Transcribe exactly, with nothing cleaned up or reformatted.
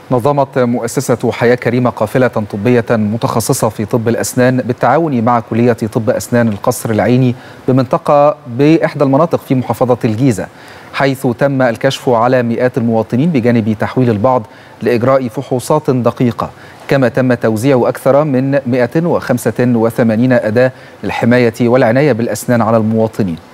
نظمت مؤسسة حياة كريمة قافلة طبية متخصصة في طب الأسنان بالتعاون مع كلية طب أسنان القصر العيني بمنطقة بإحدى المناطق في محافظة الجيزة، حيث تم الكشف على مئات المواطنين بجانب تحويل البعض لإجراء فحوصات دقيقة، كما تم توزيع أكثر من مئة وخمسة وثمانين أداة للحماية والعناية بالأسنان على المواطنين.